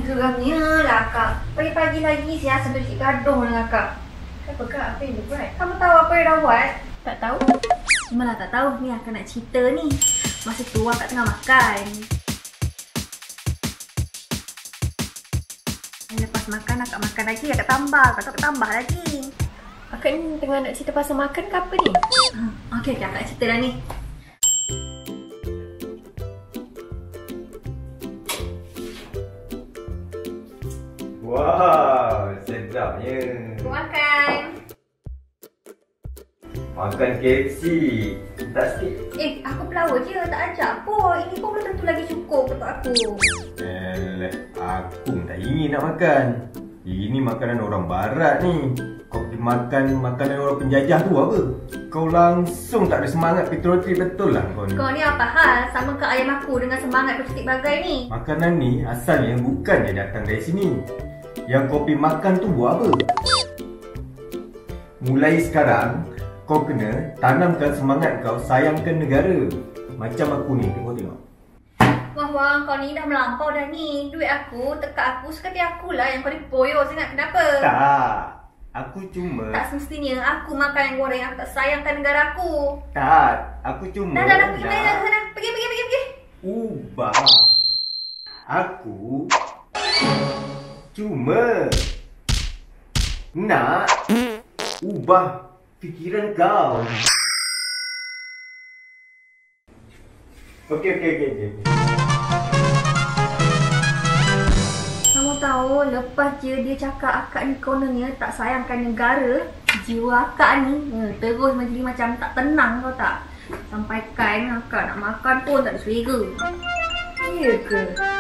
geramnya lah Kak. Pagi-pagi lagi saya sambil cik gaduh dengan Kak. Kenapa Kak? Apa yang dia buat? Kamu tahu apa yang dah buat? Tak tahu. Malah tak tahu. Ni akan nak cerita ni. Masa tu Akak tengah makan. Lepas makan Akak makan lagi. Akak tambah. Akak tambah lagi. Akak ni tengah nak cerita pasal makan ke apa ni? Okey, Akak nak cerita dah ni. Wow, sedapnya. Makan. Makan KFC. Tak sikit. Aku pelawak je. Tak ajak pun. Ini pun belum tentu lagi cukup untuk aku. Aku tak ingin nak makan. Ini makanan orang barat ni. Kau pergi makan makanan orang penjajah tu apa? Kau langsung tak ada semangat patriotik, betul lah kau ni. Kau ni apa hal? Sama ke ayam aku dengan semangat patriotik bagai ni? Makanan ni asalnya bukan dia datang dari sini. Yang kau pergi makan tu buat apa? Mulai sekarang, kau kena tanamkan semangat kau sayangkan negara. Macam aku ni, tengok. Wah, kau ni dah melampau dah ni. Duit aku, tekak aku, sekali akulah yang kau ni poyo sangat. Kenapa? Tak, aku cuma... Tak semestinya aku makan yang goreng. Aku tak sayangkan negara aku. Tak, aku cuma... Dah, pergi main dah sana. Pergi. Ubah. Aku cuma nak ubah fikiran kau. Okey. Kamu tahu, lepas je dia cakap Akak ni kononnya tak sayangkan negara, jiwa Akak ni terus menjadi macam tak tenang, tau tak? Sampaikan Akak nak makan pun tak ada selera. Ya ke?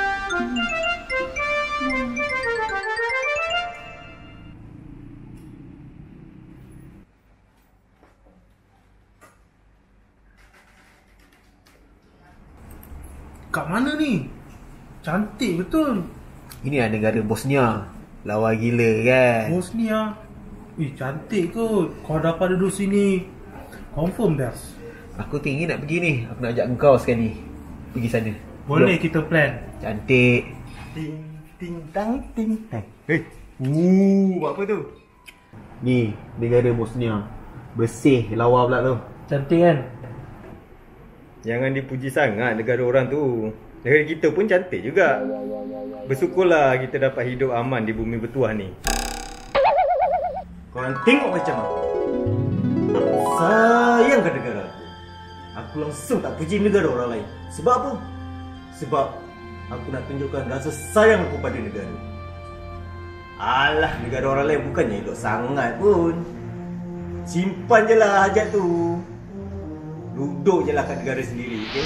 Kat mana ni? Cantik betul. Ini lah negara Bosnia. Lawa gila kan? Bosnia. Cantik kot. Kau dapat duduk sini. Confirm best. Aku tinggi nak pergi ni. Aku nak ajak engkau sekali pergi sana. Boleh kita plan. Cantik. Ting tang. Buat apa tu? Ni negara Bosnia. Bersih lawa pula tu. Cantik kan? Jangan dipuji sangat negara orang tu. Negara kita pun cantik juga. Bersyukurlah kita dapat hidup aman di bumi bertuah ni. Korang tengok macam aku. Aku sayangkan negara aku. Aku langsung tak puji negara orang lain. Sebab apa? Sebab aku nak tunjukkan rasa sayang aku pada negara. Alah, negara orang lain bukannya elok sangat pun. Simpan je lah hajat tu. Duduk je lah kat negara sendiri, okey?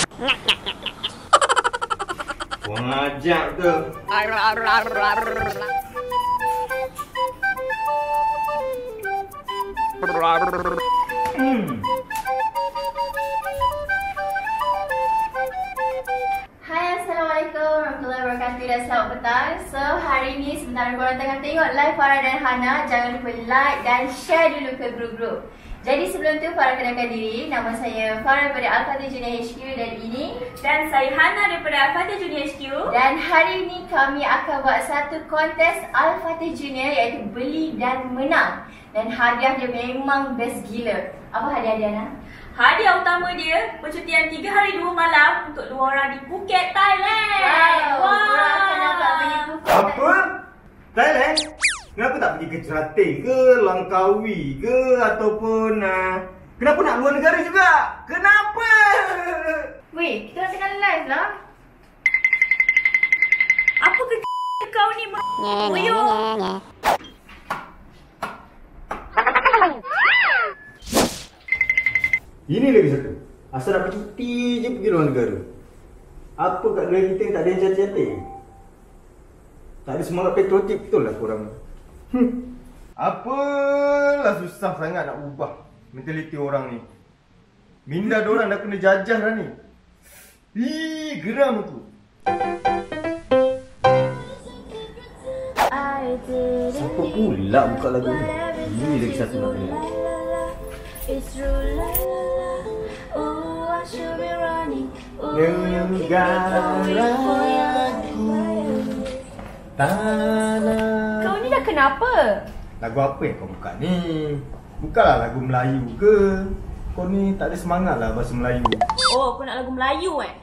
Korang ajak ke? Hai, Assalamualaikum warahmatullahi wabarakatuh dan selamat petang. So, hari ni sebentar korang tengah tengok live Farah dan Hana, jangan lupa like dan share dulu ke grup-grup. Jadi sebelum tu Farah kenalkan diri. Nama saya Farah daripada Al-Fatih Junior HQ dan saya Hana daripada Al-Fatih Junior HQ. Dan hari ini kami akan buat satu kontes Al-Fatih Junior iaitu beli dan menang. Dan hadiah dia memang best gila. Apa hadiah dia, Hana? Hadiah utama dia percutian 3 hari 2 malam untuk 2 orang di Phuket, Thailand. Korang akan dapat pergi Phuket. Apa? Thailand? Kenapa tak pergi ke Terating ke, Langkawi ke, ataupun kenapa nak luar negara juga? Kenapa? Weh, kita tengah live lah. Apa ke kau ni? Boyo. Ini lagi satu. Asal nak bercuti je pergi luar negara. Apa kat negara kita yang tak ada yang cantik-cantik? Tak ada semangat patriotik, betul lah korang. Apalah susah sangat nak ubah mentaliti orang ni. Minda diorang dah kena jajah dah ni. Geram aku. Siapa pula buka lagu ni? Ini lagi satu lagu ni. Negaraku. Tanah. Kau ni dah kenapa? Lagu apa yang kau buka ni? Bukanlah lagu Melayu ke? Kau ni tak ada semangat lah bahasa Melayu. Oh, kau nak lagu Melayu eh?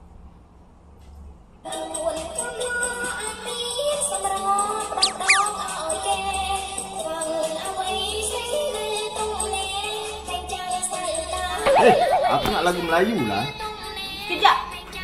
Aku nak lagu Melayu lah. Kejap.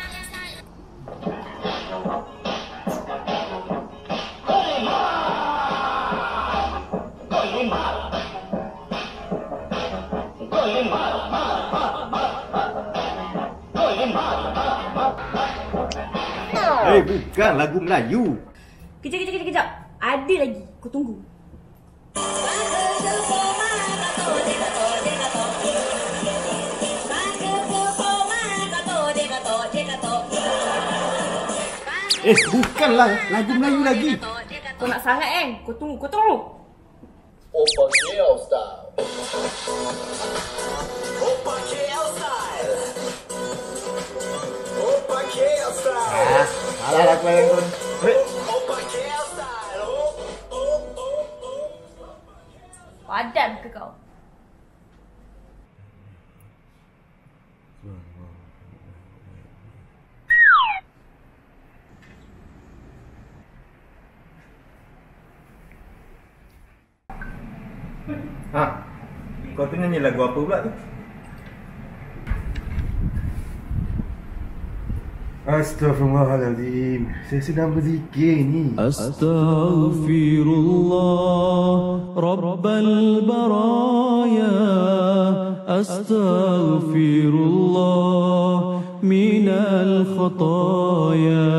Bukan lagu Melayu. Kejap. Ada lagi. Kau tunggu. Bukanlah lagu Melayu lagi. Kau nak sangat kan? Kau tunggu. Opa KL style. Opa KL style. Opa KL style. Salah lagu yang tu. Opa KL style. Padan ke kau? Kau tu nyanyi lagu apa pula tu? Astaghfirullahaladzim. Saya sedang berzikir ni. Astaghfirullah Rabbal baraya. Astaghfirullah minal khataya.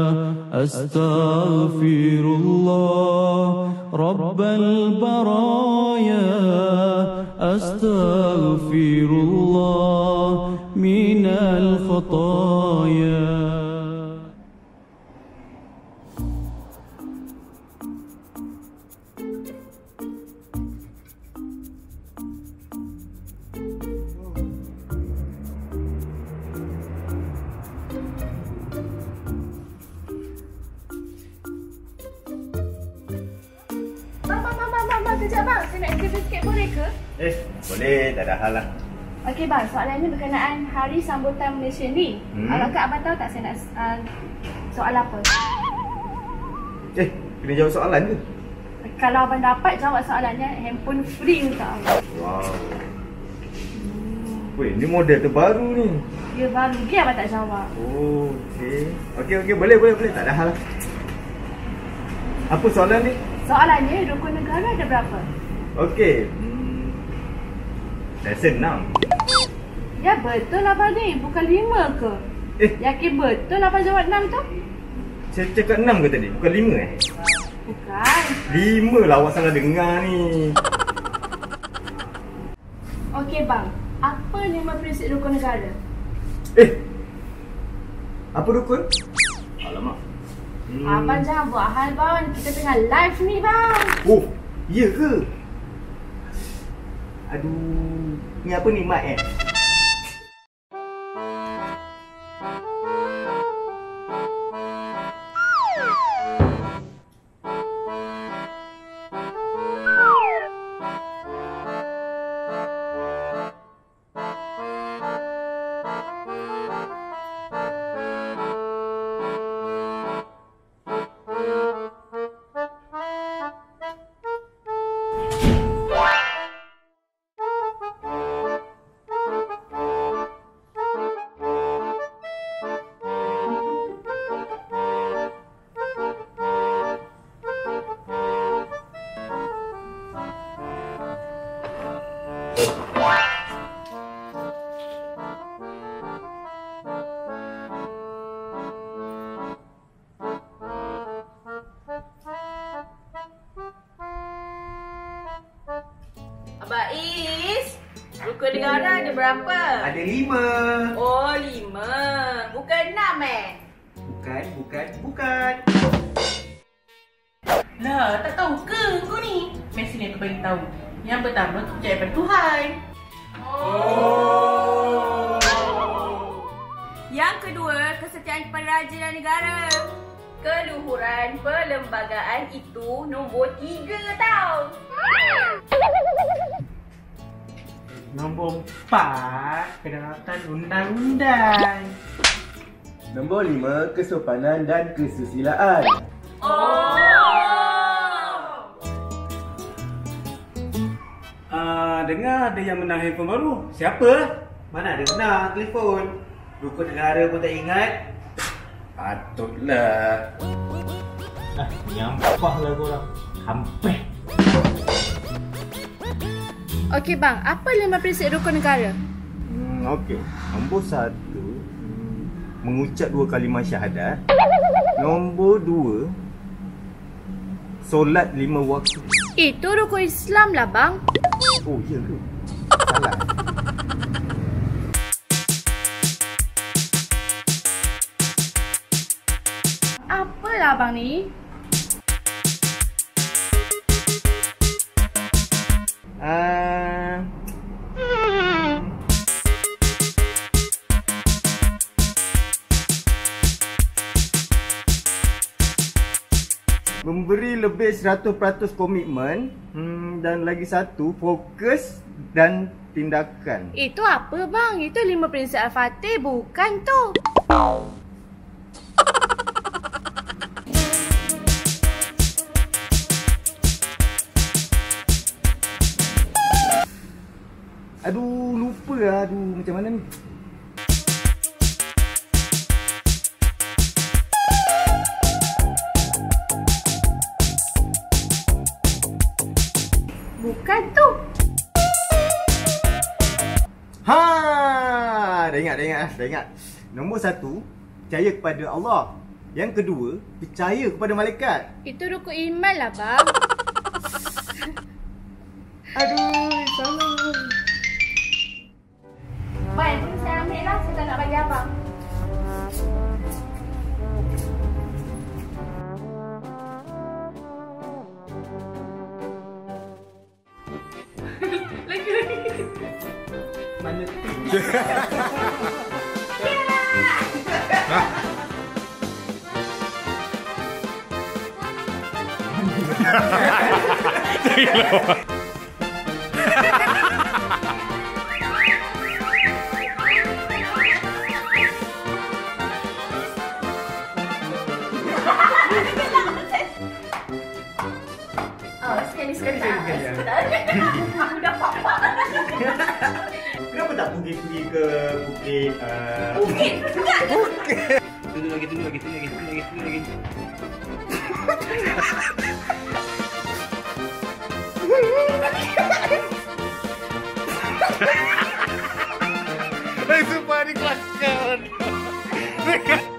Astaghfirullah Rabbal baraya. Astaghfirullah minal khataya. Bang, kejap bang. Saya nak interview sikit boleh ke? Boleh, tak ada hal lah. Okey bang, soalan ni berkenaan Hari Sambutan Malaysia ni. Agak abang tahu tak saya nak soal apa? Kena jawab soalan ke? Kalau abang dapat jawab soalannya, handphone free untuk abang. Wow. Weh, ni model terbaru ni. Dia baru lagi abang tak jawab. Oh, okey, boleh, tak ada hal lah. Apa soalan ni? Soalannya, rukun negara ada berapa? Okey. Saya senang. Ya betul abang ni, bukan 5 ke? Yakin betul abang jawab 6 tu? Saya cakap 6 ke tadi? Bukan 5 Bukan. 5 lah, awak salah dengar ni. Okey bang, apa 5 prinsip rukun negara? Apa rukun? Alamak. Abang jangan buat hal bang, kita tengah live ni bang. Oh, iya ke? Aduh, ni apa ni, mic Abang Is, rukun negara ada berapa? Ada 5. Oh, 5. Bukan 6 Bukan. Lah, tak tahu ke kau ni? Mesti ni aku bagi tahu. Yang pertama tu percaya pada Tuhan. Yang kedua, kesetiaan kepada raja dan negara. Keluhuran perlembagaan itu nombor 3 tau. Nombor 4, kedaratan undang-undang. Nombor 5, kesopanan dan kesusilaan. Dengar ada yang menang handphone baru. Siapa? Mana ada menang telefon? Rukun negara pun tak ingat. Patutlah. Nyampah lah korang. Hampir. Okey bang, apa 5 prinsip rukun negara? Okey. Nombor 1, mengucap 2 kalimah syahadat. Nombor 2, solat 5 waktu. Itu rukun Islam lah bang. Oh, ya ke? Salah. Apalah abang ni? Memberi lebih 100% komitmen, dan lagi satu, fokus dan tindakan. Itu apa bang? Itu 5 prinsip Al-Fatih bukan tu. Aduh, lupa lah. Aduh, macam mana ni? Bukan tu. Dah ingat. Nombor 1, percaya kepada Allah. Yang kedua, percaya kepada malaikat. Itu rukun iman lah bang. Aduh, salah. Bang, pun saya ambil lah. Saya tak nak bagi abang. Mana tu? Sekali. Aku dah papa. Kenapa tak pergi ke bukit? Bukit? Tunggu lagi. Sumpah ni kelakar.